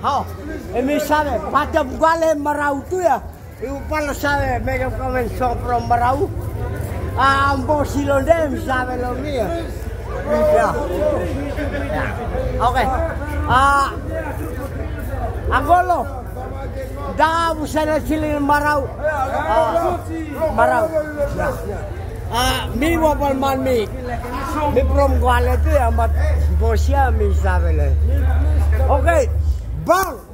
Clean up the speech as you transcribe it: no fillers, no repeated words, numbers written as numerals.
Oh, mi sabe, pada buale marau tu ya. Iu pala sabe, mega komen sopro marau. Ambo silonde mi sabe lo mio. Ya. Oke. Angolo. Da busana silin marau. Marau. Mi wapal man mi. Mi prom buale tu ya mat bosia mi sabe le. Oke. Bang!